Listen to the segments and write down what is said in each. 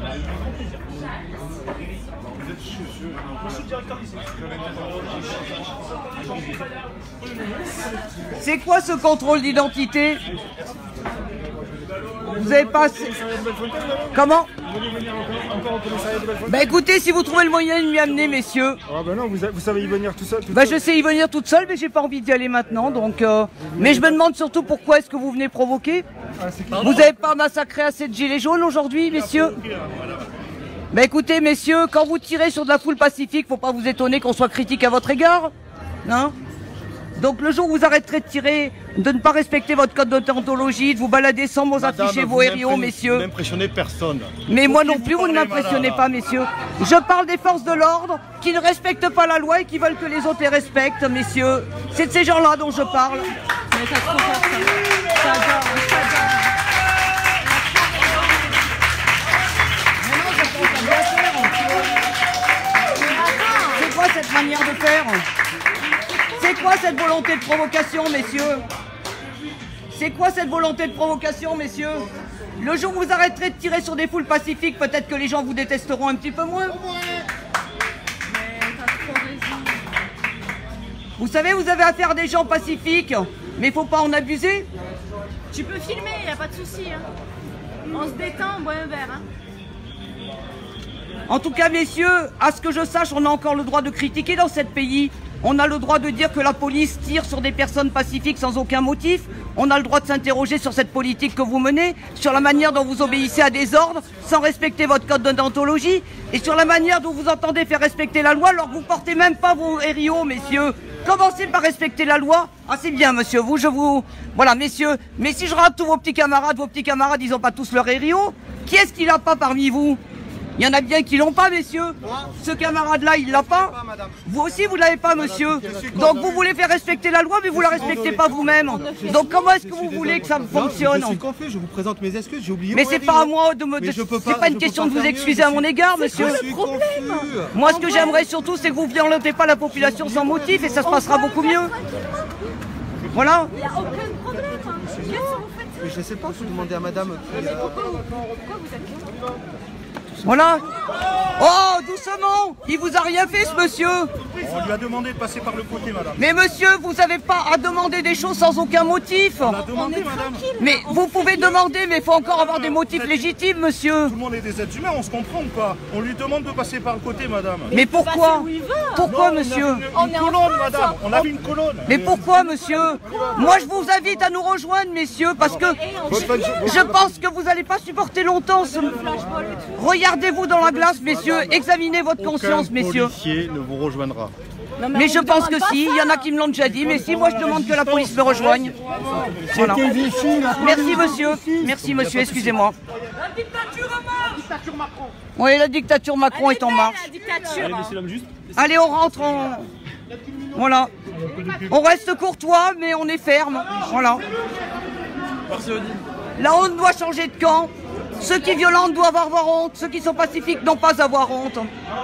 C'est quoi ce contrôle d'identité? Vous avez pas... Comment? Bah écoutez, si vous trouvez le moyen de m'y amener, messieurs. Ah bah non, vous savez y venir tout seul. Bah je sais y venir toute seule, mais j'ai pas envie d'y aller maintenant, donc... Mais je me demande surtout pourquoi est-ce que vous venez provoquer? Vous avez pas massacré assez de gilets jaunes aujourd'hui, messieurs? Bah écoutez, messieurs, quand vous tirez sur de la foule pacifique, faut pas vous étonner qu'on soit critique à votre égard, non? Donc le jour où vous arrêterez de tirer, de ne pas respecter votre code de déontologie, de vous balader sans vos afficher vos RIO, messieurs. Vous n'impressionnez personne. Mais moi non plus, vous ne m'impressionnez pas, messieurs. Je parle des forces de l'ordre qui ne respectent pas la loi et qui veulent que les autres les respectent, messieurs. C'est de ces gens-là dont je parle. Mais ça se C'est quoi cette manière de faire? C'est quoi cette volonté de provocation, messieurs? C'est quoi cette volonté de provocation, messieurs? Le jour où vous arrêterez de tirer sur des foules pacifiques, peut-être que les gens vous détesteront un petit peu moins. Vous savez, vous avez affaire à des gens pacifiques, mais il faut pas en abuser. Tu peux filmer, il n'y a pas de souci. Hein. On se détend, on boit un verre. Hein. En tout cas, messieurs, à ce que je sache, on a encore le droit de critiquer dans ce pays. On a le droit de dire que la police tire sur des personnes pacifiques sans aucun motif. On a le droit de s'interroger sur cette politique que vous menez, sur la manière dont vous obéissez à des ordres sans respecter votre code de déontologie et sur la manière dont vous entendez faire respecter la loi alors que vous portez même pas vos RIO, messieurs. Commencez par respecter la loi. Ah, c'est bien, monsieur, Voilà, messieurs. Mais si je rate tous vos petits camarades, ils n'ont pas tous leur RIO. Qui est-ce qui l'a pas parmi vous? Il y en a bien qui l'ont pas, messieurs. Ce camarade-là, il l'a pas. Vous aussi, vous l'avez pas, monsieur. Donc vous voulez faire respecter la loi, mais vous la respectez pas vous-même. Donc comment est-ce que vous voulez que ça fonctionne? Je suis confus, je vous présente mes excuses, j'ai oublié. Mais c'est pas à moi de me... C'est pas une question de vous excuser à mon égard, monsieur. Moi, ce que j'aimerais surtout, c'est que vous violentez pas la population sans motif et ça se passera beaucoup mieux. Voilà. Il n'y a aucun problème. Mais je sais pas, je demandais à madame. Mais pourquoi vous êtes là? Voilà. Oh, doucement. Il vous a rien fait, ce monsieur. On lui a demandé de passer par le côté, madame. Mais monsieur, vous n'avez pas à demander des choses sans aucun motif. On a demandé, madame. Mais vous pouvez demander, mais il faut encore avoir des motifs légitimes, monsieur. Tout le monde est des êtres humains, on se comprend ou pas? On lui demande de passer par le côté, madame. Mais pourquoi? Pourquoi, monsieur? Une colonne, madame. On a vu une colonne. Mais pourquoi, monsieur? Moi, je vous invite à nous rejoindre, messieurs, parce que je pense que vous n'allez pas supporter longtemps ce... Regardez-vous dans la glace, messieurs. Examinez votre conscience, messieurs. Aucun policier ne vous rejoindra. Mais je pense que si, il y en a qui me l'ont déjà dit, mais si, moi je demande que la police me rejoigne. Voilà. Merci monsieur, excusez-moi. La dictature Macron. Oui, la dictature Macron est en marche. Allez, on rentre, Voilà. On reste courtois, mais on est ferme. Voilà. La honte doit changer de camp. Ceux qui violentent doivent avoir honte. Ceux qui sont pacifiques n'ont pas à avoir honte.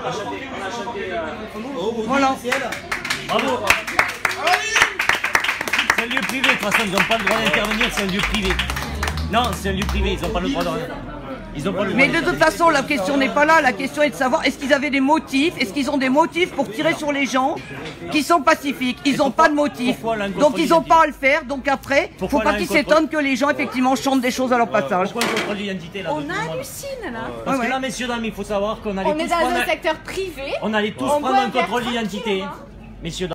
Voilà. Bravo. C'est un lieu privé, de toute façon, ils n'ont pas le droit d'intervenir, c'est un lieu privé. Non, c'est un lieu privé, ils n'ont pas le droit de rien. Mais de toute façon, la question n'est pas là. La question est de savoir, est-ce qu'ils avaient des motifs? Est-ce qu'ils ont des motifs pour tirer sur les gens qui sont pacifiques? Ils n'ont pas de motifs. Donc ils n'ont pas à le faire. Donc après, il ne faut pas qu'ils s'étonnent que les gens, effectivement, chantent des choses à leur passage. Pourquoi un contrôle d'identité là? On hallucine là. Parce que là, messieurs, dames, il faut savoir qu'on allait tous On est dans un secteur privé. On allait tous prendre un contrôle d'identité. Messieurs,